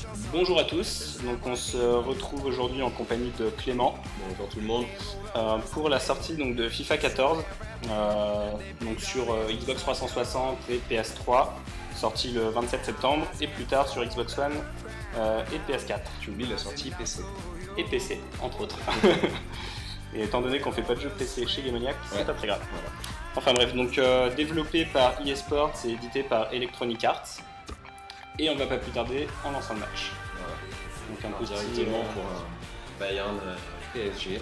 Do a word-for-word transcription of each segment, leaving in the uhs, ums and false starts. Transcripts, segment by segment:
Bonjour à tous, donc on se retrouve aujourd'hui en compagnie de Clément. Bonjour tout le monde. Euh, pour la sortie donc, de FIFA quatorze, euh, donc sur euh, Xbox trois cent soixante et P S trois, sorti le vingt-sept septembre, et plus tard sur Xbox One euh, et P S quatre. Tu oublies la sortie P C. Et P C, entre autres. Et étant donné qu'on fait pas de jeux P C chez Gamoniac, ouais. C'est pas très grave. Voilà. Enfin bref, donc euh, développé par E A Sports et édité par Electronic Arts. Et on va pas plus tarder en lançant le match. Voilà. Donc un Alors, petit directement euh, pour un Bayern euh, P S G.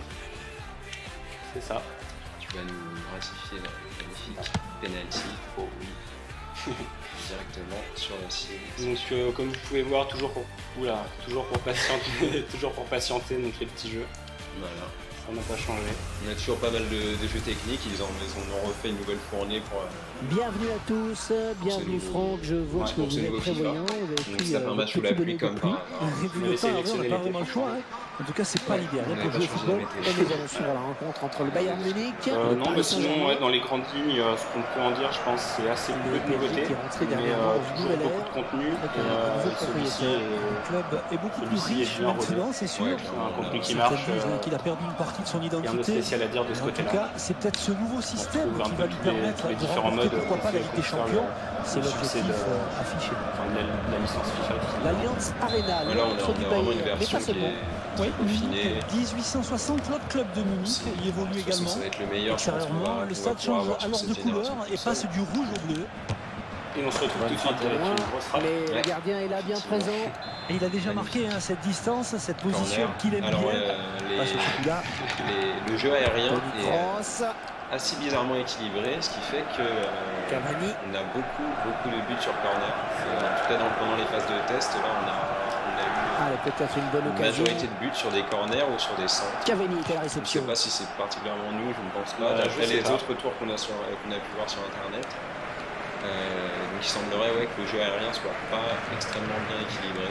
C'est ça. Tu vas nous ratifier la magnifique penalty. Oh oui. Directement sur la cible. Donc euh, comme vous pouvez voir, toujours pour, oula, toujours pour patienter, toujours pour patienter donc les petits jeux. Voilà. Ça n'a pas changé. On a toujours pas mal de, de jeux techniques, ils en, ils en ont refait une nouvelle fournée pour... Euh, bienvenue à tous, bienvenue Franck, je vois ouais, que vous êtes prévoyant. Donc ça fait un match sous la pluie comme par hasard. Vous n'avez sélectionné pas vraiment le choix. Hein. En tout cas, c'est pas l'idéal pour jouer au football. Et nous allons suivre la rencontre entre le Bayern Munich euh, le Non, mais sinon, ouais, dans les grandes lignes, euh, ce qu'on peut en dire, je pense, c'est assez peu de nouveautés, mais euh, toujours beaucoup de contenu. Euh, celui-ci le club est beaucoup plus riche maintenant, c'est sûr. Un contenu qui marche. Qu'il a perdu une partie de son Il y a un identité. spécial à dire de ce côté-là. En tout cas, c'est peut-être ce nouveau système qui va lui permettre les de différents modes, pourquoi pas la Ligue des Champions. C'est l'objectif de... affiché. Enfin, la, la licence FIFA. L'Alliance Arena, voilà, on a, on a vraiment une version qui est oui, peaufinée. dix-huit cent soixante, l'autre club de Munich y évolue également. Ça va être le meilleur. Extérieurement, le stade change alors de couleur et passe du rouge au bleu. Et on se retrouve tout de suite avec une grosse frappe. Mais ouais. Le gardien est là, bien présent. Et il a déjà marqué hein, cette distance, cette position qu'il aime alors, bien. Euh, les, là. Les, le jeu aérien est assez bizarrement équilibré, ce qui fait que euh, on a beaucoup, beaucoup de buts sur corner. Euh, en tout cas, dans, pendant les phases de test, là, on a, on a eu ah, peut-être une bonne une occasion. majorité de buts sur des corners ou sur des centres. Cavani était à la réception. Je ne sais pas si c'est particulièrement nous, je ne pense pas. D'après les pas. autres tours qu'on a, qu'on a pu voir sur Internet. Euh, donc il semblerait ouais, que le jeu aérien soit pas extrêmement bien équilibré.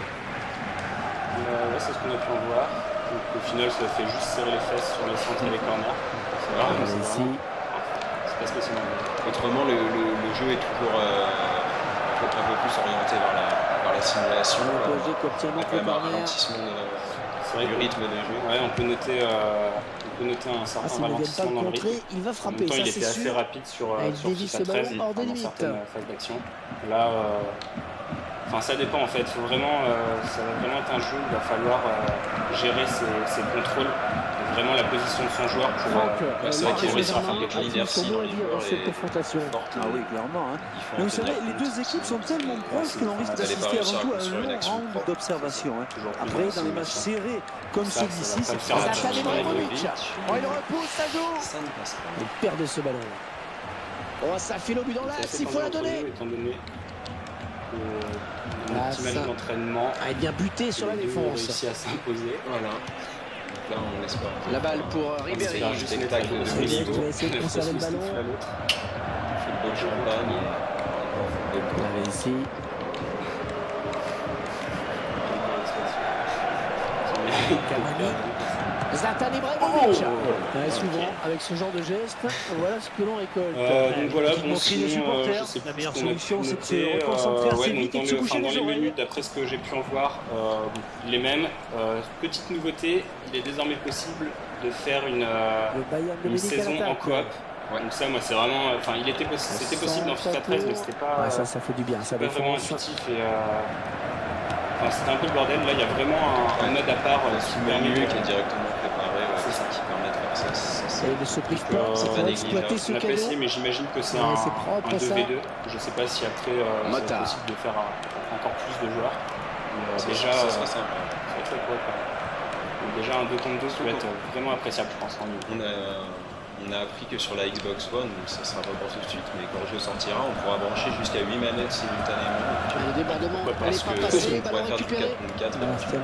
Euh, ouais, c'est ce qu'on a pu en voir. Donc, au final, ça fait juste serrer les fesses sur les centres et les corners. C'est ah, pas spécialement bien. Autrement, le, le, le jeu est toujours euh, un, peu, un peu plus orienté vers la, vers la simulation. Le P S G qui obtient donc un ralentissement de, du rythme de jeu. Ouais, on peut noter. Euh, On peut noter un certain ah, ralentissement dans le rythme. Il va frapper, en même temps, ça, il était sûr. assez rapide sur, euh, sur FIFA treize et pendant certaines phases d'action. Là, euh, enfin, ça dépend en fait. Faut vraiment, euh, ça va vraiment être un jeu où il va falloir euh, gérer ses, ses contrôles, vraiment la position de son joueur pour. Euh, c'est vrai qu'il réussira à faire quelque chose d'inertie dans les joueurs cette confrontation. Ah oui, clairement. Hein. Mais vous savez, les deux équipes sont tellement proches que l'on risque d'assister avant tout à un long round d'observation. Après, dans les matchs serrés comme celui-ci, c'est Zlatan Ibrahimovic. Oh, il repousse, ça joue. Il perd ce ballon. Oh, ça file au but dans l'axe, il faut la donner. Étant donné l'optimal d'entraînement, a bien buté sur la défense. Réussi à s'imposer. Voilà. Là, on espère. La balle pour Ribéry. C'est un spectacle de deux niveaux. Il va essayer de conserver le ballon. Football champagne. On va ici. Cavani. Zlatan Ibrahimovic. Oh ouais, souvent, okay. Avec ce genre de geste, voilà ce que l'on récolte. Euh, donc voilà, bon, sinon, les supporters, euh, la meilleure solution, c'est de se reconcentrer assez euh, ouais, vite et de se le, coucher dans les les oreilles. menus, d'après ce que j'ai pu en voir, euh, les mêmes. Euh, petite nouveauté, il est désormais possible de faire une, euh, une saison en coop. Ouais. Donc ça, moi, c'est vraiment... Enfin, il était possi c'était possible dans FIFA treize, mais c'était pas... Ouais, ça, ça fait du bien. Ça pas vraiment intuitif et... Euh, Enfin, c'était un peu le bordel. Là, il y a vraiment un, un mode à part euh, qui permet qui est directement préparé. Ouais, c'est ça qui permet de faire ça. ça. Et de se prive pas, c'est pour exploiter ce cadeau. Apprécié, mais j'imagine que c'est un, un deux v deux. Je sais pas si après euh, c'est possible de faire un, encore plus de joueurs. Mais, euh, déjà, ça serait simple. Ça serait chouette, ouais. Déjà un deux contre deux qui va être vraiment appréciable, je pense. En on a On a appris que sur la Xbox One, donc ça sera pas pour tout de suite, mais quand le jeu sortira, on pourra brancher jusqu'à huit manettes simultanément. Le débordement, on n'est pas passé, on pourrait faire du quatre contre quatre.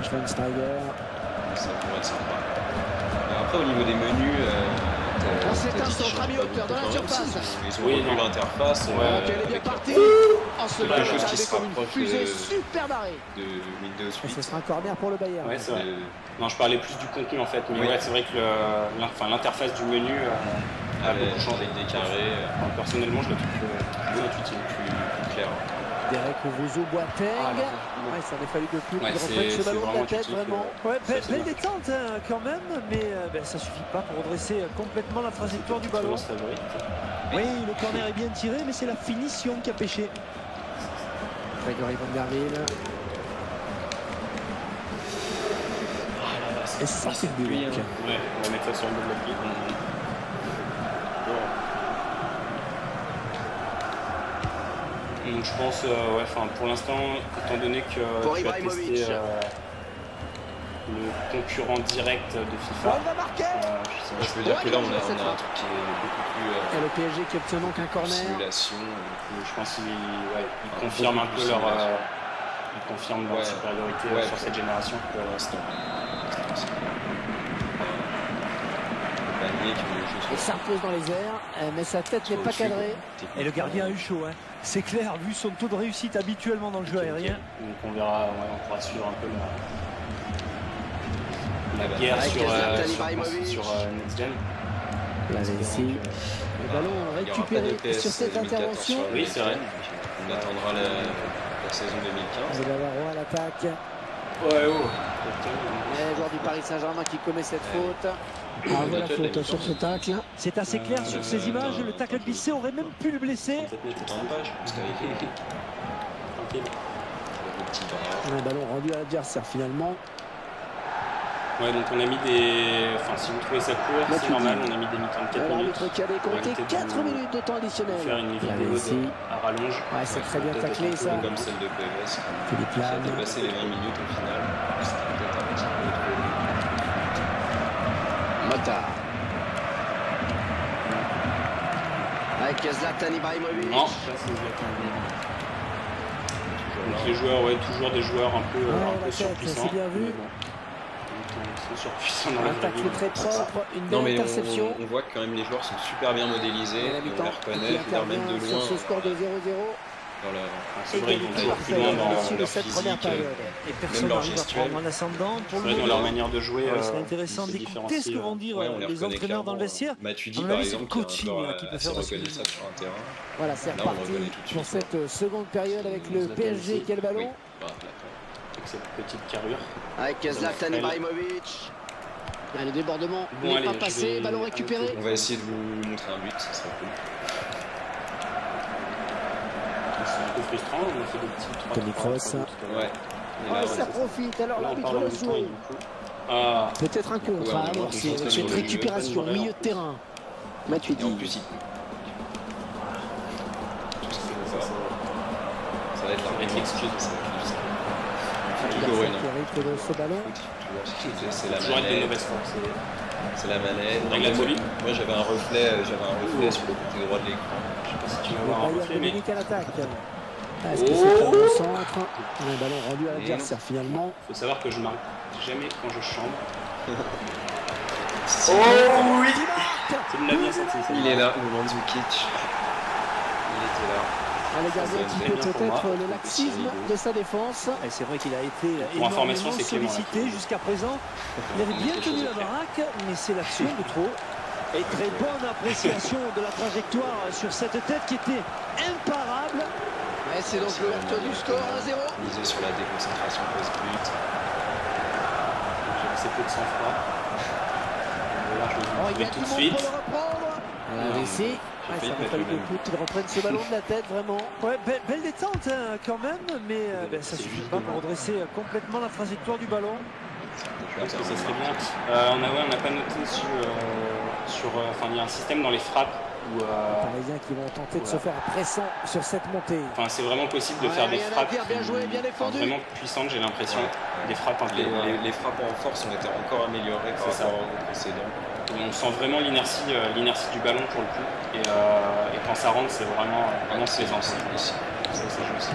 Ça pourrait être sympa. Alors après, au niveau des menus, euh, on s'éteint sur ami hauteur dans la surface. Ils ont oui, revu l'interface. Ouais, elle est bien partie. Oh, ce quelque chose qui se rapproche de, super barré. de Windows huit. Ce sera un corner pour le Bayern. Ouais, c'est vrai. Non, je parlais plus du contenu en fait, mais oui. Ouais, c'est vrai que l'interface du menu euh, a beaucoup changé. Avec des carrés. Enfin, personnellement, je le trouve plus intuitif, plus, plus clair. Derek Owusu-Boateng. Ah, ouais, ça aurait fallu de plus ouais, qu'il reprenne ce ballon de la tête, vraiment. Ouais, belle, belle détente hein, quand même, mais euh, ben, ça suffit pas pour redresser complètement la trajectoire du ballon. Oui, le corner est bien tiré, mais c'est la finition qui a pêché. Grégory Van der Wiel. Et c'est sorti de but. Ouais, on va mettre ça sur le double pied. Donc je pense, euh, ouais, enfin pour l'instant, étant donné que pour tu as testé euh, le concurrent direct de FIFA, il va marquer. Euh, je, je peux dire ouais, que là on a, on a un truc qui est beaucoup plus. Euh, Et le P S G qui obtient donc un corner. Simulation. Donc, je pense qu'ils ouais, ils confirment un peu leur, euh, ils confirment leur ouais. supériorité ouais, sur cette génération pour l'instant. Il s'impose dans les airs, mais sa tête n'est pas cadrée. Et le gardien a eu chaud, hein. C'est clair, vu son taux de réussite habituellement dans le jeu aérien. Donc on verra, ouais, on pourra suivre un peu la, la guerre sur, euh, sur, sur euh, Next Gen. Là, ici, le ballon récupéré sur cette intervention. Oui, c'est vrai. On attendra la, la saison deux mille quinze. Vous allez avoir à l'attaque. Ouais, oh. Le joueur du Paris Saint-Germain qui commet cette faute. Ah, voilà la faute sur ce tacle. C'est assez clair euh, sur ces images. Le tacle glissé aurait même pu le blesser. Un ballon rendu à l'adversaire finalement. Ouais, donc on a mis des. Enfin, si vous trouvez ça court, c'est normal. On a mis des mi-temps de quatre minutes. Qui avait compté quatre minutes de temps additionnel. Faire une vidéo à rallonge. Ouais, c'est très bien taclé ça. Comme celle de P S. Philippe Lam. Ça a dépassé les vingt minutes au final. C'était peut-être un petit peu trop. Mota. Avec Zlatan Ibrahimovic. Non, ça c'est Zlatan Ibrahimovic. Donc les joueurs, ouais, toujours des joueurs un peu, ah, un peu surpuissants. C'est bien vu. Ils sont surpuissants dans la vraie vie. Très propre, une belle non, mais interception. On, on voit que quand même les joueurs sont super bien modélisés. On les reconnaît, je veux dire, même de loin. Sur ce score de zéro zéro. C'est vrai qu'ils vont toujours plus loin dans leur physique, et personne n'arrive à prendre un ascendant. Pour le dans leur manière de jouer, ouais, c'est intéressant d'écouter ce que vont dire ouais, les entraîneurs dans le vestiaire. Matuidi par exemple, qui peut faire reconnaissable sur un terrain. Voilà, c'est reparti pour cette seconde période avec le P S G. Quel ballon avec cette petite carrure. Avec Zlatan Ibrahimovic. Le débordement n'est pas passé, ballon récupéré. On va essayer de vous montrer un but, ça sera cool. C'est un peu frustrant, on a fait des petits trois. Tony Kroos. Ouais. Ah, ça profite, alors l'arbitre le joue. Ah. Peut-être un contre à amorcer avec cette récupération au milieu de terrain. Matuidi. En plus, il... Ça va être la l'excuse de ça. Il de ce ballon. C'est la manette. C'est la manette. Moi j'avais un reflet, j'avais un reflet sur le côté droit de l'écran. Je sais pas si tu vas voir un reflet, mais... à l'attaque. Est-ce que c'est un bon centre? Un ballon rendu à l'adversaire finalement. Il faut savoir que je marque jamais quand je chambre. Oh oui. Tu l'as bien senti. Il est là, le Mandzukic. Il était là. Ah, le gardien qui peut peut-être le laxisme de sa défense. C'est vrai qu'il a été énormément sollicité jusqu'à présent. Il avait bien tenu la baraque, mais c'est l'action de trop. Et très bonne appréciation de la trajectoire sur cette tête qui était imparable. Ouais, c'est donc l'ouverture du score un zéro. Misé sur la déconcentration post-but. J'ai assez peu de sang-froid. Oh, il y a tout de suite. Pour le reprendre. Un essai. Ouais, ça aurait fallu beaucoup qu'ils reprennent ce ballon de la tête, vraiment. Ouais, belle, belle détente hein, quand même, mais euh, ben, ça suffit pas pour redresser complètement la trajectoire du ballon. Je pense que ça serait bien. Euh, on n'a ouais, on a pas noté sur, euh, sur euh, enfin il y a un système dans les frappes où euh, les Parisiens qui vont tenter de ouais. se faire pressant sur cette montée. Enfin c'est vraiment possible de ouais, faire des frappes dire, bien joué, bien enfin, vraiment puissantes, j'ai l'impression. Ouais. Des frappes un peu. Les, les, les frappes en force ont été encore améliorées par rapport au précédent. On sent vraiment l'inertie, euh, l'inertie du ballon pour le coup. Et, euh, et quand ça rentre, c'est vraiment, vraiment plaisant. C'est ça, c'est juste.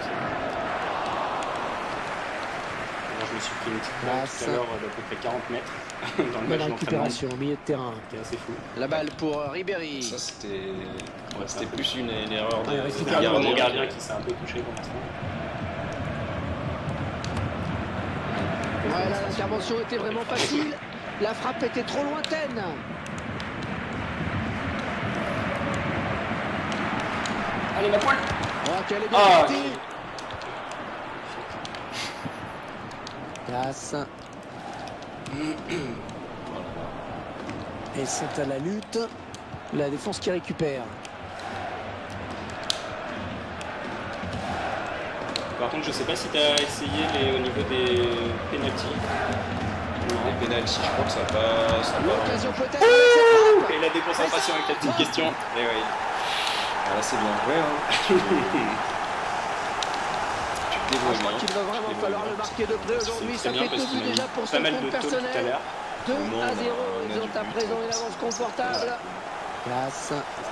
Je me suis pris une petite place tout à l'heure d'à peu près quarante mètres dans le match d'entraînement. Récupération au milieu de terrain. C'était assez fou. La balle pour Ribéry. Ça c'était ouais, c'était plus une, une erreur de, ouais, de gardien, mon gardien qui s'est un peu touché pour l'instant. Ouais, là l'intervention était vraiment facile. La frappe était trop lointaine. Allez, ma poule. Oh, quelle est bien partie. Classe. Et c'est à la lutte. La défense qui récupère. Par contre, je sais pas si tu as essayé les, au niveau des pénaltys. Les pénaltys, je crois que ça va pas. Ça L'occasion peut-être. Et la déconcentration avec la petite question. Et oui. Ah, là, c'est bien joué. Hein. Je crois qu'il va vraiment falloir le marquer de près aujourd'hui. Ça fait deux buts déjà pour son compte personnel. deux à zéro, ils ont à présent une avance confortable. Classe.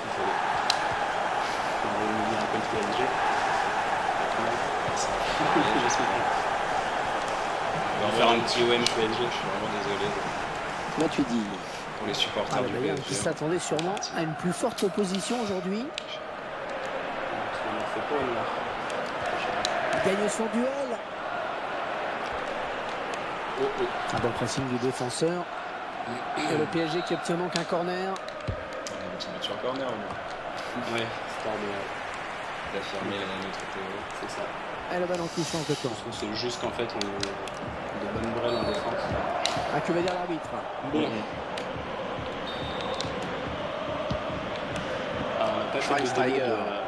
On va faire un petit O M P S G, je suis vraiment désolé. Là tu dis. Pour les supporters ah, du P S G. Qui s'attendait sûrement à une plus forte opposition aujourd'hui. Il gagne son duel. Oh, oh. Un bon pressing du défenseur. Et le P S G qui obtient donc un corner. Un petit match sur corner. Ouais, histoire de d'affirmer notre théorie. C'est ça. Et le ballon qui change de camp. C'est juste qu'en fait, on a de bonnes brèves en défense. Ah, que veut dire l'arbitre? Bon. Mmh. Alors, on n'a pas fait de, de,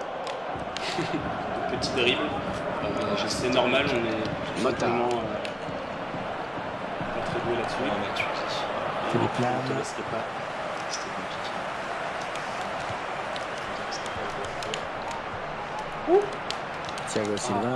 de petits dribbles. Euh, c'est normal, on est totalement euh, pas très doué là-dessus. On a tué. C'est les plans. On ne te laisserait pas. C'était compliqué. Thiago Silva.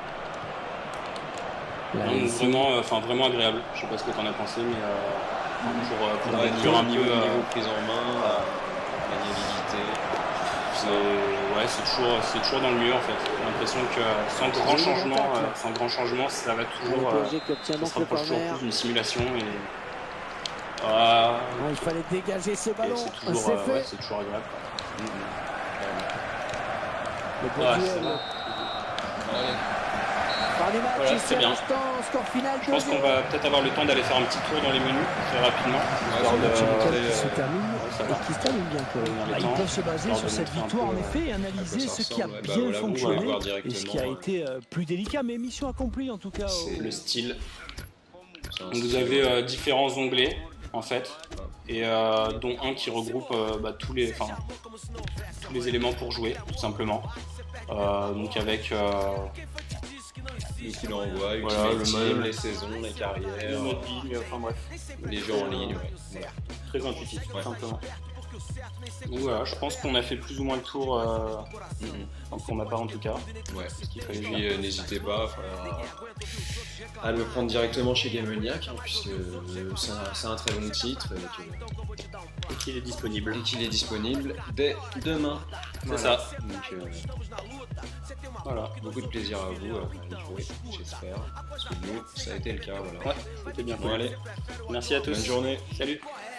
Donc, vraiment, euh, enfin, vraiment agréable. Je sais pas ce que tu en as pensé, mais euh, pour, euh, pour réduire un peu niveau, euh, niveau prise en main, euh, maniabilité. Ouais, c'est toujours, c'est toujours dans le mieux en fait. J'ai l'impression que sans grand changement, euh, sans grand changement, ça va toujours. Euh, ça se rapproche toujours plus d'une simulation et. Euh, il fallait dégager ce ballon. C'est toujours, euh, ouais, toujours agréable. Mmh, mmh. Le bon ouais, duel. Ouais. Par les matchs, voilà, c'est bien. Score final. Je pense qu'on va peut-être avoir le temps d'aller faire un petit tour dans les menus très rapidement. Ouais, de, euh, qui se termine ouais, et qui se termine bien. Bah, ils peuvent se baser sur cette victoire en effet et analyser ce qui a bien bah, voilà, fonctionné et ce qui a été euh, plus délicat. Mais mission accomplie en tout cas. C'est au... le style. Donc vous avez euh, différents onglets en fait, et euh, dont un qui regroupe euh, bah, tous les, enfin, tous les éléments pour jouer, tout simplement. Euh, donc avec euh, le coup d'envoi, voilà, le team, les saisons, les carrières, le mode vie, enfin bref, les jeux en ligne, ouais. Très intuitif, ouais. Simplement. Donc voilà, je pense qu'on a fait plus ou moins le tour, euh, mm -hmm. pour ma part en tout cas. Ouais. Et puis euh, n'hésitez pas à, à le prendre directement chez Gameniac, hein, puisque euh, c'est un, un très bon titre et qu'il est disponible. Et qu'il est disponible dès demain. C'est voilà. ça. Donc, euh, voilà. Beaucoup de plaisir à vous à y jouer, j'espère. Parce que nous, ça a été le cas. Voilà. Ouais, c'était bien. Bon, allez. Merci à tous. Bonne journée. Salut.